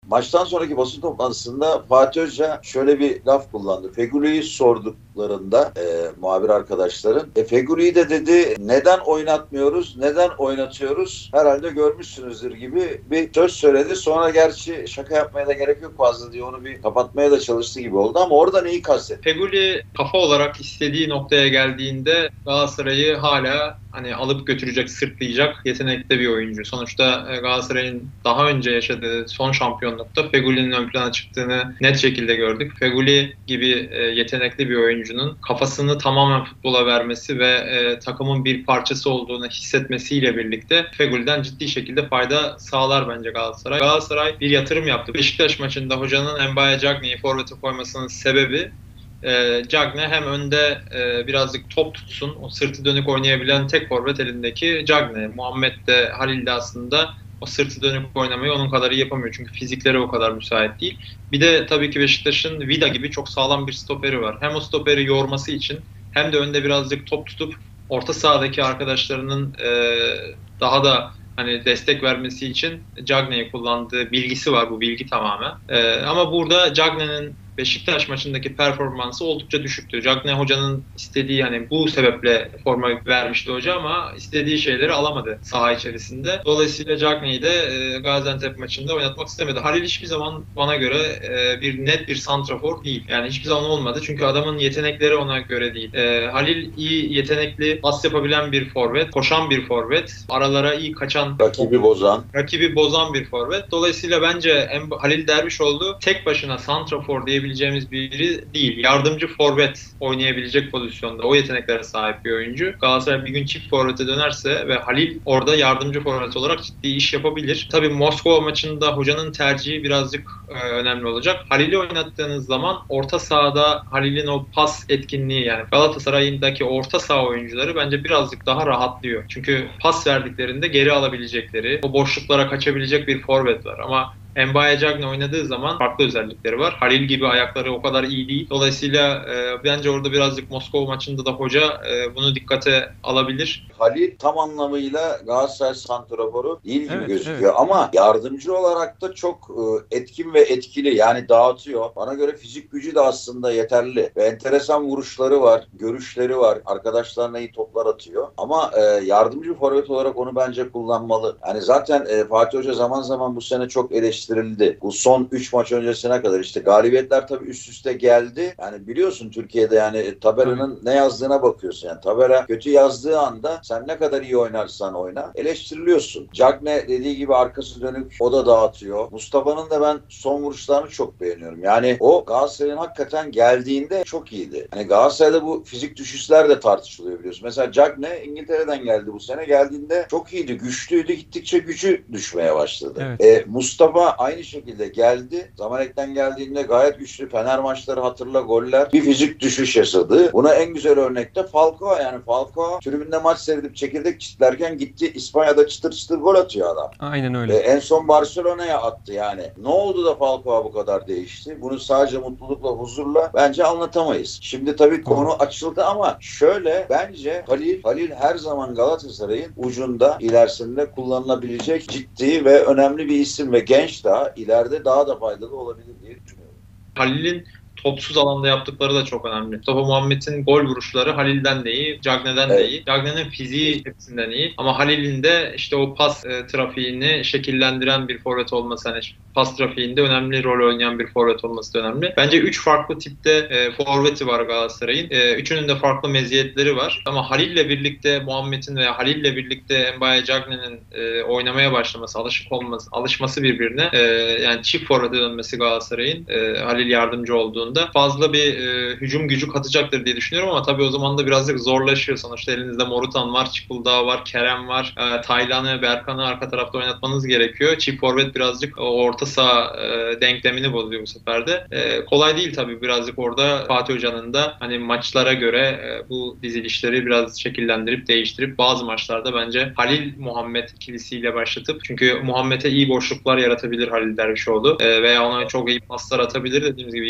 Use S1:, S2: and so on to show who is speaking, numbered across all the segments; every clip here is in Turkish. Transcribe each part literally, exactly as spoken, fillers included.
S1: maçtan sonraki basın toplantısında Fatih Hoca şöyle bir laf kullandı. Fegüli'yi sorduklarında e, muhabir arkadaşların, e, Fegüli'yi de dedi neden oynatmıyoruz, neden oynatıyoruz? Herhalde görmüşsünüzdür gibi bir söz söyledi. Sonra gerçi şaka yapmaya da gerek yok fazla diye onu bir kapatmaya da çalıştı gibi oldu ama oradan iyi kastetti.
S2: Fegüli kafa olarak istediği noktaya geldiğinde Galatasaray'ı hala hani alıp götürecek, sırtlayacak yetenekte bir oyuncu. Sonuçta Galatasaray'ın daha önce yaşadığı son şampiyonlukta Fegüli'nin ön plana çıktığını net şekilde gördük. Fegüli gibi yetenekli bir oyuncunun kafasını tamamen futbola vermesi ve e, takımın bir parçası olduğunu hissetmesiyle birlikte Fegüli'den ciddi şekilde fayda sağlar bence Galatasaray. Galatasaray bir yatırım yaptı. Beşiktaş maçında hocanın Mbaye Cagney'i forvete koymasının sebebi E, Cagney hem önde e, birazcık top tutsun, o sırtı dönük oynayabilen tek forvet elindeki Cagney. Muhammed de Halil de aslında o sırtı dönük oynamayı onun kadar iyi yapamıyor. Çünkü fizikleri o kadar müsait değil. Bir de tabii ki Beşiktaş'ın Vida gibi çok sağlam bir stoperi var. Hem o stoperi yorması için hem de önde birazcık top tutup orta sahadaki arkadaşlarının e, daha da hani destek vermesi için Cagney'i kullandığı bilgisi var, bu bilgi tamamen. E, ama burada Cagney'in Beşiktaş maçındaki performansı oldukça düşüktü. Cagney hocanın istediği, hani bu sebeple forma vermişti hoca ama istediği şeyleri alamadı saha içerisinde. Dolayısıyla Cagney'i de e, Gaziantep maçında oynatmak istemedi. Halil hiçbir zaman bana göre e, bir net bir santrafor değil. Yani hiçbir zaman olmadı. Çünkü adamın yetenekleri ona göre değil. E, Halil iyi, yetenekli, pas yapabilen bir forvet, koşan bir forvet, aralara iyi kaçan,
S1: rakibi bozan,
S2: rakibi bozan bir forvet. Dolayısıyla bence Halil Dervişoğlu tek başına santrafor diyebiliriz yapabileceğimiz biri değil. Yardımcı forvet oynayabilecek pozisyonda o yeteneklere sahip bir oyuncu. Galatasaray bir gün çift forvete dönerse ve Halil orada yardımcı forvet olarak ciddi iş yapabilir. Tabii Moskova maçında hocanın tercihi birazcık e, önemli olacak. Halil'i oynattığınız zaman orta sahada Halil'in o pas etkinliği, yani Galatasaray'ındaki orta saha oyuncuları bence birazcık daha rahatlıyor. Çünkü pas verdiklerinde geri alabilecekleri, o boşluklara kaçabilecek bir forvet var. Ama Mbaye Cagney oynadığı zaman farklı özellikleri var. Halil gibi ayakları o kadar iyi değil. Dolayısıyla e, bence orada birazcık Moskova maçında da hoca e, bunu dikkate alabilir.
S1: Halil tam anlamıyla Galatasaray santraforu değil gibi
S3: evet,
S1: gözüküyor.
S3: Evet.
S1: Ama yardımcı olarak da çok e, etkin ve etkili. Yani dağıtıyor. Bana göre fizik gücü de aslında yeterli. Ve enteresan vuruşları var. Görüşleri var. Arkadaşlarına iyi toplar atıyor. Ama e, yardımcı forvet olarak onu bence kullanmalı. Yani zaten e, Fatih Hoca zaman zaman bu sene çok eleştirildi. Bu son üç maç öncesine kadar işte galibiyetler tabii üst üste geldi. Yani biliyorsun Türkiye'de yani tabelanın ne yazdığına bakıyorsun. Yani tabela kötü yazdığı anda sen ne kadar iyi oynarsan oyna eleştiriliyorsun. Cagney dediği gibi arkası dönük, o da dağıtıyor. Mustafa'nın da ben son vuruşlarını çok beğeniyorum. Yani o Galatasaray'ın hakikaten geldiğinde çok iyiydi. Hani Galatasaray'da bu fizik düşüşler de tartışılıyor biliyorsun. Mesela Cagney İngiltere'den geldi bu sene. Geldiğinde çok iyiydi, güçlüydü. Gittikçe gücü düşmeye başladı.
S3: Evet.
S1: E, Mustafa aynı şekilde geldi. Zamalek'ten geldiğinde gayet güçlü. Fener maçları hatırla, goller. Bir fizik düşüş yaşadı. Buna en güzel örnek de Falcao. Yani Falcao tribünde maç seyredip çekirdek çitlerken gitti İspanya'da çıtır çıtır gol atıyor adam.
S3: Aynen öyle.
S1: Ee, en son Barcelona'ya attı yani. Ne oldu da Falcao bu kadar değişti? Bunu sadece mutlulukla, huzurla bence anlatamayız. Şimdi tabii konu açıldı ama şöyle, bence Halil, Halil her zaman Galatasaray'ın ucunda, ilerisinde kullanılabilecek ciddi ve önemli bir isim ve genç, daha ileride daha da faydalı olabilir diye düşünüyorum.
S2: Halil'in topsuz alanda yaptıkları da çok önemli. Mustafa Muhammed'in gol vuruşları Halil'den de iyi, Cagney'den
S1: evet.
S2: de iyi. Cagney'in fiziği hepsinden iyi. Ama Halil'in de işte o pas e, trafiğini şekillendiren bir forvet olması, hani pas trafiğinde önemli rol oynayan bir forvet olması da önemli. Bence üç farklı tipte e, forveti var Galatasaray'ın. E, üçünün de farklı meziyetleri var. Ama Halil'le birlikte Muhammed'in veya Halil'le birlikte Mbaye Cagney'in e, oynamaya başlaması, alışık olması, alışması birbirine, e, yani çift forvete dönmesi Galatasaray'ın, e, Halil yardımcı olduğunda fazla bir e, hücum gücü katacaktır diye düşünüyorum ama tabii o zaman da birazcık zorlaşıyor. Sonuçta elinizde Morutan var, Çıkıldağ var, Kerem var, e, Taylan'ı, Berkan'ı arka tarafta oynatmanız gerekiyor. Çift forvet birazcık o orta saha e, denklemini bozuyor bu sefer de. E, kolay değil tabii, birazcık orada Fatih Hoca'nın da hani maçlara göre e, bu dizilişleri biraz şekillendirip değiştirip bazı maçlarda bence Halil Muhammed ikilisiyle başlatıp, çünkü Muhammed'e iyi boşluklar yaratabilir Halil Dervişoğlu e, veya ona çok iyi paslar atabilir, dediğimiz gibi yardımcı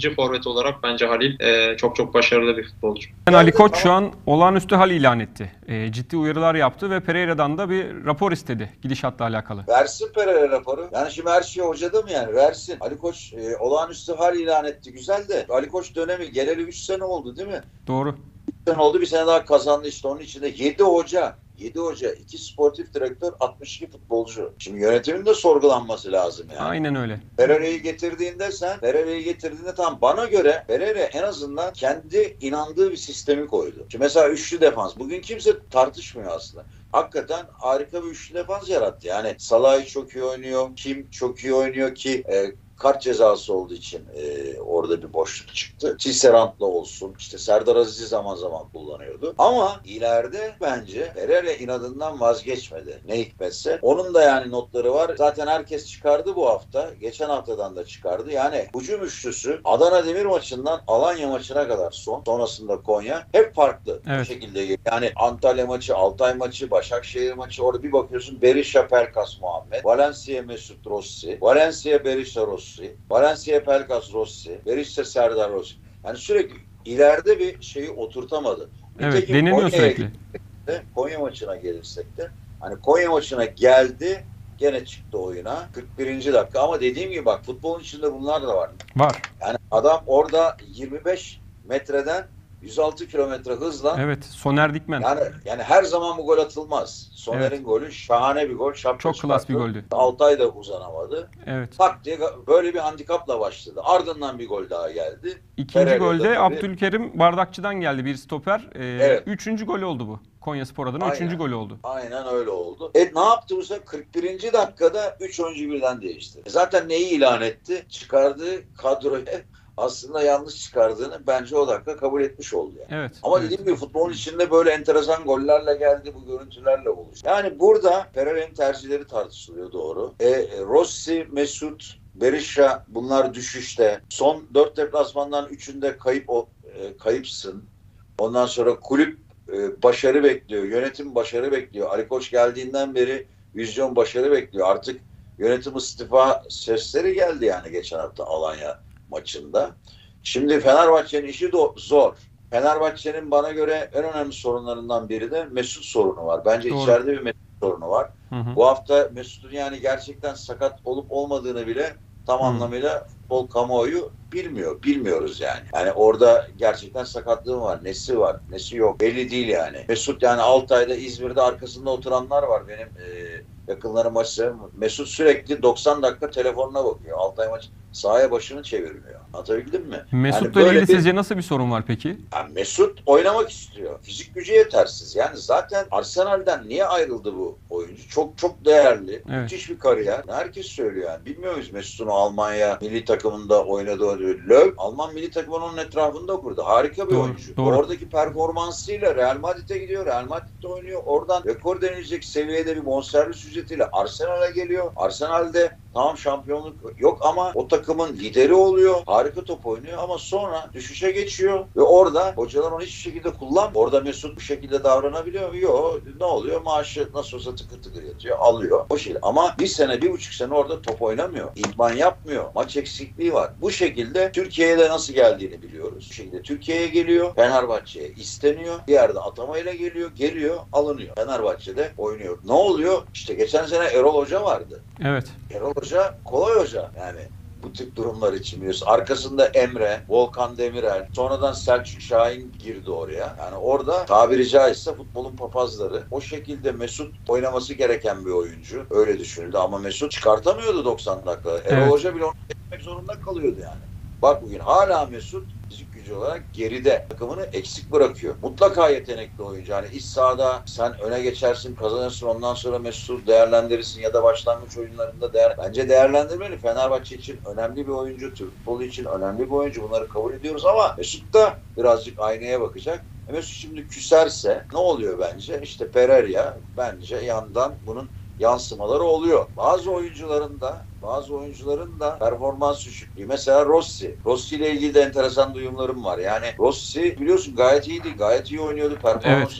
S2: ikinci forvet olarak bence Halil e, çok çok başarılı bir futbolcu.
S3: Yani Ali Koç şu an olağanüstü hal ilan etti. E, ciddi uyarılar yaptı ve Pereira'dan da bir rapor istedi gidişatla alakalı.
S1: Versin Pereira raporu. Yani şimdi her şey hocada mı yani? Versin. Ali Koç e, olağanüstü hal ilan etti. Güzel de Ali Koç dönemi geleli üç sene oldu değil mi?
S3: Doğru.
S1: üç sene oldu, bir sene daha kazandı işte. Onun içinde yedi hoca. yedi hoca, iki sportif direktör, altmış iki futbolcu. Şimdi yönetimin de sorgulanması lazım yani.
S3: Aynen öyle.
S1: Pereira'yı getirdiğinde sen, Pereira'yı getirdiğinde tam bana göre Pereira en azından kendi inandığı bir sistemi koydu. Şimdi mesela üçlü defans. Bugün kimse tartışmıyor aslında. Hakikaten harika bir üçlü defans yarattı. Yani Salah'ı çok iyi oynuyor. Kim çok iyi oynuyor ki e, kart cezası olduğu için e, orada bir boşluk çıktı. Tisserant'la olsun. İşte Serdar Aziz'i zaman zaman kullanıyordu. Ama ileride bence Pereira inadından vazgeçmedi. Ne hikmetse. Onun da yani notları var. Zaten herkes çıkardı bu hafta. Geçen haftadan da çıkardı. Yani hücum üçlüsü Adana Demir maçından Alanya maçına kadar son. Sonrasında Konya. Hep farklı.
S3: Evet.
S1: Bu şekilde geliyor. Yani Antalya maçı, Altay maçı, Başakşehir maçı. Orada bir bakıyorsun Berisha, Pelkas, Muhammed. Valencia, Mesut Rossi. Valencia, Berisha, Rossi. Valencia, Pelkas, Rossi. Berisha, Serdar Rossi. Yani sürekli ileride bir şeyi oturtamadı.
S3: Evet,
S1: Nitekim
S3: deneniyor
S1: Konya'ya
S3: sürekli.
S1: de, Konya maçına gelirsek de hani Konya maçına geldi, gene çıktı oyuna kırk birinci dakika, ama dediğim gibi bak futbolun içinde bunlar da var.
S3: Var.
S1: Yani adam orada yirmi beş metreden yüz altı kilometre hızla,
S3: Evet. Soner Dikmen.
S1: yani yani her zaman bu gol atılmaz. Soner'in
S3: Evet.
S1: golü şahane bir gol. Şapka
S3: Çok klas bir goldü.
S1: Altay da uzanamadı.
S3: Evet.
S1: Tak diye böyle bir handikapla başladı. Ardından bir gol daha geldi.
S3: İkinci
S1: Pereira'da
S3: golde
S1: tabii.
S3: Abdülkerim Bardakçı'dan geldi bir stoper. Ee,
S1: Evet.
S3: Üçüncü golü oldu bu. Konyaspor adına
S1: Aynen.
S3: üçüncü golü oldu.
S1: Aynen öyle oldu. E ne yaptı bu sefer? kırk birinci dakikada üç oyuncu birden değişti. E zaten neyi ilan etti? Çıkardığı kadroyu aslında yanlış çıkardığını bence o dakika kabul etmiş oldu yani.
S3: Evet.
S1: Ama
S3: evet.
S1: dediğim gibi futbolun içinde böyle enteresan gollerle geldi, bu görüntülerle oluştu. Yani burada Pereira'nın tercihleri tartışılıyor, doğru. E, Rossi, Mesut, Berisha bunlar düşüşte. Son dört deplasmandan üçünde kayıp o, e, kayıpsın. Ondan sonra kulüp e, başarı bekliyor. Yönetim başarı bekliyor. Ali Koç geldiğinden beri vizyon başarı bekliyor. Artık yönetim istifa sesleri geldi yani geçen hafta Alanya maçında. Şimdi Fenerbahçe'nin işi de zor. Fenerbahçe'nin bana göre en önemli sorunlarından biri de Mesut sorunu var. Bence
S3: Doğru.
S1: içeride bir Mesut sorunu var.
S3: Hı hı.
S1: Bu hafta Mesut'un yani gerçekten sakat olup olmadığını bile tam
S3: Hı.
S1: anlamıyla futbol kamuoyu bilmiyor. Bilmiyoruz yani. Yani orada gerçekten sakatlığı var. Nesi var, nesi yok belli değil yani. Mesut yani Altay'da, İzmir'de arkasında oturanlar var benim e, yakınlarım maçı. Mesut sürekli doksan dakika telefonuna bakıyor. Altay maç sahaya başını çevirmiyor. Anlatabildim mi?
S3: Mesut'la
S1: yani
S3: ilgili
S1: bir...
S3: sizce nasıl bir sorun var peki?
S1: Yani Mesut oynamak istiyor. Fizik gücü yetersiz. Yani zaten Arsenal'den niye ayrıldı bu oyuncu? Çok çok değerli.
S3: Evet.
S1: Müthiş bir kariyer. Herkes söylüyor yani. Bilmiyor muyuz Mesut'un Almanya milli takımında oynadığı? Löw, Alman milli takımının onun etrafında kurdu. Harika bir
S3: Doğru,
S1: oyuncu.
S3: doğru.
S1: Oradaki performansıyla Real Madrid'e gidiyor. Real Madrid'de oynuyor. Oradan rekor denilecek seviyede bir bonservis ücretiyle Arsenal'a geliyor. Arsenal'de tamam şampiyonluk yok ama o takımın lideri oluyor. Harika top oynuyor ama sonra düşüşe geçiyor ve orada hocalar onu hiçbir şekilde kullanmıyor. Orada Mesut bu şekilde davranabiliyor mu? Yok. Ne oluyor? Maaşı nasıl olsa tıkır tıkır yatıyor. Alıyor. O şekilde. Ama bir sene, bir buçuk sene orada top oynamıyor. İdman yapmıyor. Maç eksikliği var. Bu şekilde Türkiye'ye de nasıl geldiğini biliyoruz. Bu şekilde Türkiye'ye geliyor. Fenerbahçe'ye isteniyor. Bir yerde atamayla geliyor. Geliyor. Alınıyor. Fenerbahçe'de oynuyor. Ne oluyor? İşte geçen sene Erol Hoca vardı.
S3: Evet.
S1: Erol Hoca kolay hoca yani bu tip durumlar için biliyorsun. Arkasında Emre, Volkan Demirel, sonradan Selçuk Şahin girdi oraya. Yani orada tabiri caizse futbolun papazları. O şekilde Mesut oynaması gereken bir oyuncu. Öyle düşünüldü ama Mesut çıkartamıyordu doksan dakika. Erol
S3: Evet.
S1: Hoca bile onu etmek zorunda kalıyordu yani. Bak bugün hala Mesut fizik gücü olarak geride. Takımını eksik bırakıyor. Mutlaka yetenekli oyuncu. Yani iç sahada sen öne geçersin, kazanırsın. Ondan sonra Mesut'u değerlendirirsin ya da başlangıç oyunlarında değer. Bence değerlendirmeli. Fenerbahçe için önemli bir oyuncu. Türk futbolu için önemli bir oyuncu. Bunları kabul ediyoruz ama Mesut da birazcık aynaya bakacak. Mesut şimdi küserse ne oluyor bence? İşte Pereira bence yandan bunun yansımaları oluyor. Bazı oyuncuların da bazı oyuncuların da performans düşüklüğü. Mesela Rossi. Rossi ile ilgili de enteresan duyumlarım var. Yani Rossi biliyorsun gayet iyiydi. Gayet iyi oynuyordu. Performansları evet.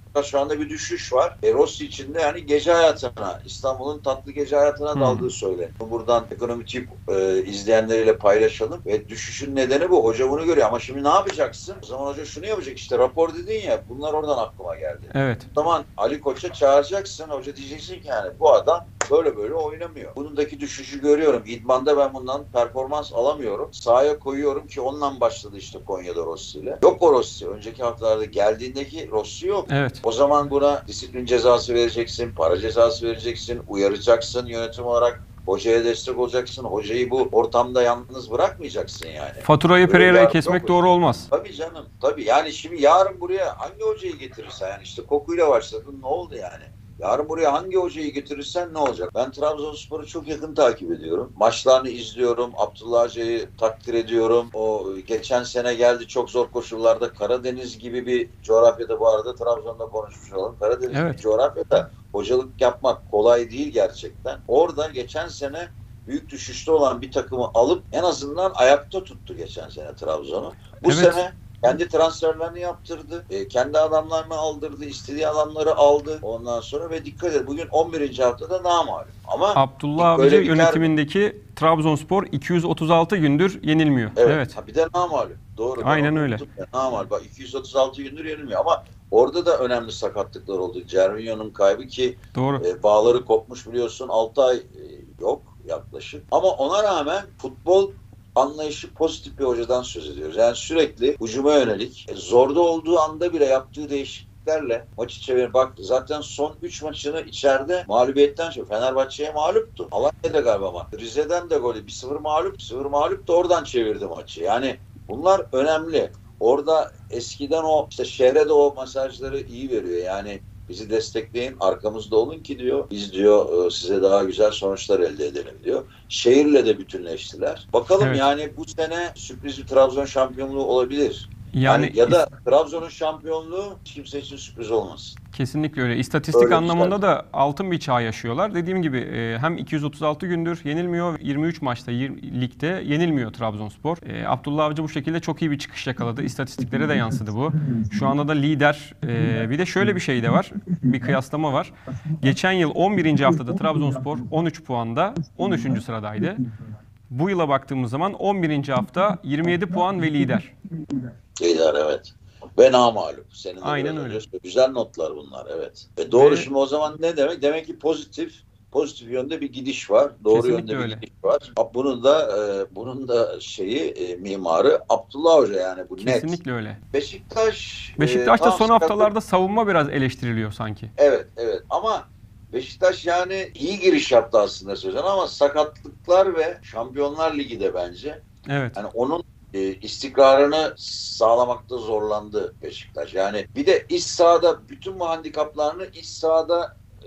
S1: Fakat şu anda bir düşüş var. E, Rossi için de yani gece hayatına, İstanbul'un tatlı gece hayatına hmm. daldığı söyleniyor. Buradan ekonomi tip e, izleyenleriyle paylaşalım. Ve düşüşün nedeni bu. Hoca bunu görüyor. Ama şimdi ne yapacaksın? O zaman hoca şunu yapacak. İşte rapor dedin ya. Bunlar oradan aklıma geldi.
S3: Evet.
S1: O zaman Ali Koç'a çağıracaksın. Hoca diyeceksin ki yani bu adam böyle böyle oynamıyor. Bunundaki düşüşü görüyorum. İdmanda ben bundan performans alamıyorum. Sahaya koyuyorum ki ondan başladı işte Konya'da Rossi ile. Yok o Rossi. Önceki haftalarda geldiğindeki Rossi yok.
S3: Evet.
S1: O zaman buna disiplin cezası vereceksin, para cezası vereceksin, uyaracaksın yönetim olarak. Hocaya destek olacaksın. Hocayı bu ortamda yalnız bırakmayacaksın yani.
S3: Faturayı Pereira'ya kesmek doğru olmaz.
S1: Tabii canım. Tabii yani şimdi yarın buraya hangi hocayı getirirsen yani işte Koku'yla başladın ne oldu yani? Yarın buraya hangi hocayı getirirsen ne olacak? Ben Trabzonspor'u çok yakın takip ediyorum. Maçlarını izliyorum. Abdullah Hoca'yı takdir ediyorum. O geçen sene geldi çok zor koşullarda. Karadeniz gibi bir coğrafyada bu arada Trabzon'da konuşmuş olalım. Karadeniz evet. gibi bir coğrafyada hocalık yapmak kolay değil gerçekten. Orada geçen sene büyük düşüşte olan bir takımı alıp en azından ayakta tuttu geçen sene Trabzon'u. Bu evet. sene kendi transferlerini yaptırdı. E, kendi adamlarını aldırdı. İstediği adamları aldı. Ondan sonra ve dikkat et bugün on birinci haftada namağlup. Ama
S3: Abdullah Avcı yönetimindeki Trabzonspor iki yüz otuz altı gündür yenilmiyor.
S1: Evet.
S3: evet.
S1: Ha, bir de namağlup. Doğru.
S3: Aynen öyle.
S1: Namağlup. Bak iki yüz otuz altı gündür yenilmiyor ama orada da önemli sakatlıklar oldu. Cervinho'nun kaybı ki
S3: Doğru.
S1: E, bağları kopmuş biliyorsun. altı ay e, yok yaklaşık. Ama ona rağmen futbol anlayışı pozitif bir hocadan söz ediyoruz. Yani sürekli hücuma yönelik, e, zorda olduğu anda bile yaptığı değişikliklerle maçı çevir. Bak zaten son üç maçını içeride mağlubiyetten sonra Fenerbahçe'ye mağluptu. Alanya'da galiba ama Rize'den de golü bir sıfır mağlup, bir sıfır mağlup da oradan çevirdi maçı. Yani bunlar önemli. Orada eskiden o işte şehre de o mesajları iyi veriyor. Yani bizi destekleyin, arkamızda olun ki diyor. Biz diyor size daha güzel sonuçlar elde edelim diyor. Şehirle de bütünleştiler. Bakalım evet. yani bu sene sürpriz bir Trabzon şampiyonluğu olabilir. Yani, yani ya da Trabzon'un şampiyonluğu hiç kimse için sürpriz olmasın.
S3: Kesinlikle öyle. İstatistik öyle anlamında güzel. da altın bir çağ yaşıyorlar. Dediğim gibi hem iki yüz otuz altı gündür yenilmiyor, yirmi üç maçta ligde yenilmiyor Trabzonspor. Abdullah Avcı bu şekilde çok iyi bir çıkış yakaladı. İstatistiklere de yansıdı bu. Şu anda da lider. Bir de şöyle bir şey de var. Bir kıyaslama var. Geçen yıl on birinci haftada Trabzonspor on üç puanda on üçüncü sıradaydı. Bu yıla baktığımız zaman on birinci hafta yirmi yedi puan ve lider.
S1: Lider evet. Ve namağlup. Senin de
S3: aynen öyle.
S1: Güzel notlar bunlar evet. Ve doğru ve... şimdi o zaman ne demek? Demek ki pozitif pozitif yönde bir gidiş var. Doğru
S3: kesinlikle
S1: yönde
S3: öyle.
S1: bir gidiş var. Bunun da e, bunun da şeyi e, mimarı Abdullah Hoca yani bu
S3: kesinlikle
S1: net.
S3: Kesinlikle öyle.
S1: Beşiktaş
S3: Beşiktaş'ta
S1: e,
S3: son
S1: sakatlık...
S3: haftalarda savunma biraz eleştiriliyor sanki.
S1: Evet evet ama Beşiktaş yani iyi giriş yaptı aslında sözden ama sakatlıklar ve Şampiyonlar Ligi de bence.
S3: Evet.
S1: Yani onun e, istikrarını sağlamakta zorlandı Beşiktaş. Yani bir de iç sahada bütün bu handikaplarını iç sahada e,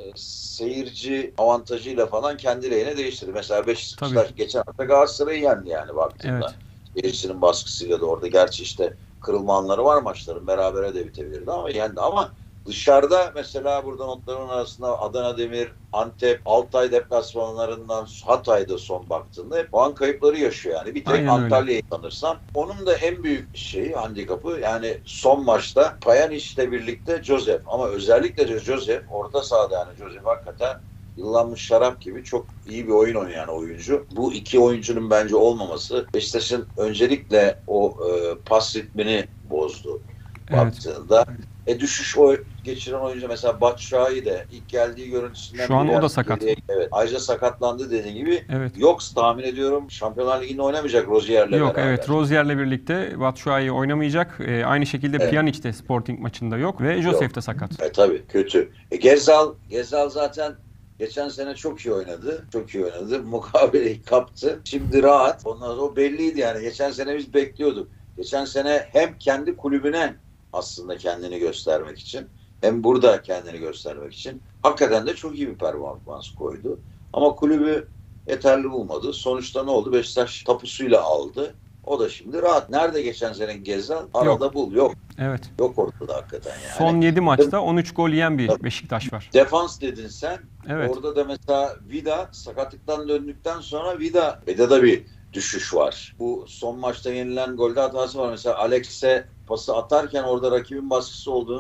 S1: seyirci avantajıyla falan kendi lehine değiştirdi. Mesela Beşiktaş Tabii. geçen hafta Galatasaray'ı yendi yani baktığında. Evet. Seyircinin baskısıyla da orada gerçi işte kırılma anları var maçların. Berabere de bitebilirdi ama yendi ama dışarıda mesela burada notların arasında Adana Demir, Antep, Altay deplasmanlarından Hatay'da son baktığında hep puan kayıpları yaşıyor yani. Bir tek Aynen Antalya'yı tanırsam. Onun da en büyük şeyi, handikapı yani son maçta Pjanic'le birlikte Josef. Ama özellikle Josef orta sahada yani Josef hakikaten yıllanmış şarap gibi çok iyi bir oyun oynayan oyuncu. Bu iki oyuncunun bence olmaması Beşiktaş'ın öncelikle o e, pas ritmini bozdu. Evet. Baktığında e, düşüş o geçiren oyuncu mesela Batshuayi de ilk geldiği görüntüsünden
S3: şu an o da sakat.
S1: Geriye, evet. Ayrıca sakatlandı dediğin gibi.
S3: Evet.
S1: Yok tahmin ediyorum Şampiyonlar Ligi'nde oynamayacak Rozier'le beraber.
S3: Yok evet Rozier'le birlikte Batshuayi oynamayacak. E, aynı şekilde evet. Pjanic de Sporting maçında yok ve Josef de sakat.
S1: E tabii kötü. E, Gezal, Gezal zaten geçen sene çok iyi oynadı. Çok iyi oynadı. Mukabeleyi kaptı. Şimdi rahat. Ondan sonra o belliydi yani. Geçen sene biz bekliyorduk. Geçen sene hem kendi kulübüne aslında kendini göstermek için hem burada kendini göstermek için hakikaten de çok iyi bir performans koydu. Ama kulübü yeterli bulmadı. Sonuçta ne oldu? Beşiktaş tapusuyla aldı. O da şimdi rahat. Nerede geçen sene Gezal? Arada Yok. bul. Yok.
S3: Evet.
S1: Yok ortada hakikaten yani.
S3: Son yedi maçta on üç gol yiyen bir Beşiktaş var.
S1: Defans dedin sen.
S3: Evet.
S1: Orada da mesela Vida sakatlıktan döndükten sonra Vida Vida'da bir düşüş var. Bu son maçta yenilen golde hatası var. Mesela Alex'e pası atarken orada rakibin baskısı olduğunu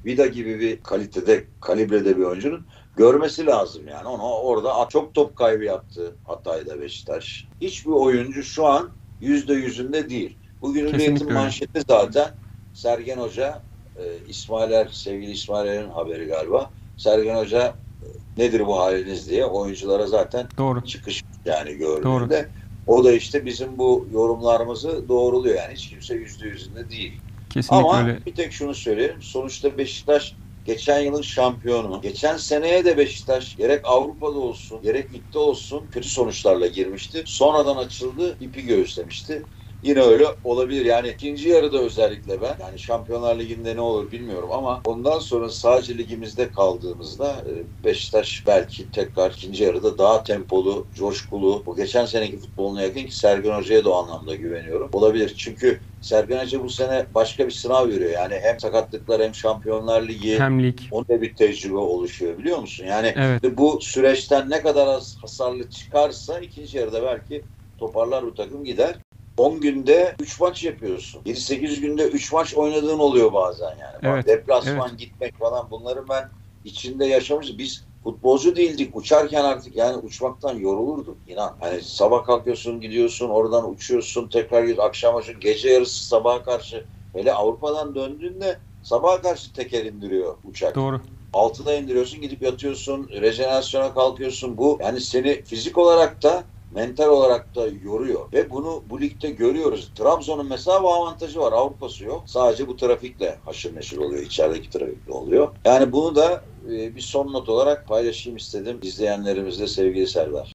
S1: Vida gibi bir kalitede, kalibrede bir oyuncunun görmesi lazım yani. Onu orada çok top kaybı yaptı Hatay'da Beşiktaş. Hiçbir oyuncu şu an yüzde yüzünde değil. Bugün Hürriyet'in manşeti zaten Sergen Hoca, e, İsmail Er, sevgili İsmail Er'in haberi galiba. Sergen Hoca nedir bu haliniz diye oyunculara zaten
S3: Doğru.
S1: çıkış yani gördüğünde.
S3: Doğru.
S1: O da işte bizim bu yorumlarımızı doğruluyor. Yani hiç kimse yüzde yüzünde değil.
S3: Kesinlikle
S1: Ama
S3: öyle.
S1: bir tek şunu söyleyeyim. Sonuçta Beşiktaş geçen yılın şampiyonu. Geçen seneye de Beşiktaş gerek Avrupa'da olsun, gerek ligde olsun kötü sonuçlarla girmişti. Sonradan açıldı, ipi göğüslemişti. Yine öyle olabilir. Yani ikinci yarıda özellikle ben, yani Şampiyonlar Ligi'nde ne olur bilmiyorum ama ondan sonra sadece ligimizde kaldığımızda Beşiktaş belki tekrar ikinci yarıda daha tempolu, coşkulu, bu geçen seneki futboluna yakın ki Sergen Hoca'ya da o anlamda güveniyorum. Olabilir. Çünkü Sergen Hoca bu sene başka bir sınav veriyor. Yani hem sakatlıklar hem Şampiyonlar Ligi
S3: hem lig.
S1: Onda bir tecrübe oluşuyor biliyor musun? Yani
S3: evet.
S1: bu süreçten ne kadar az hasarlı çıkarsa ikinci yarıda belki toparlar bu takım gider. on günde üç maç yapıyorsun. yedi sekiz günde üç maç oynadığın oluyor bazen yani.
S3: Evet,
S1: Deplasman
S3: evet.
S1: gitmek falan bunları ben içinde yaşamışım. Biz futbolcu değildik. Uçarken artık yani uçmaktan yorulurduk inan. Hani sabah kalkıyorsun gidiyorsun oradan uçuyorsun tekrar gidiyorsun akşam akşam gece yarısı sabaha karşı hele Avrupa'dan döndüğünde sabaha karşı teker indiriyor uçak.
S3: Doğru.
S1: altıda indiriyorsun gidip yatıyorsun rejenerasyona kalkıyorsun bu yani seni fizik olarak da mental olarak da yoruyor ve bunu bu ligde görüyoruz. Trabzon'un mesela bu avantajı var. Avrupa'sı yok. Sadece bu trafikle haşır neşir oluyor. İçerideki trafikle oluyor. Yani bunu da bir son not olarak paylaşayım istedim izleyenlerimizle sevgili Serdar.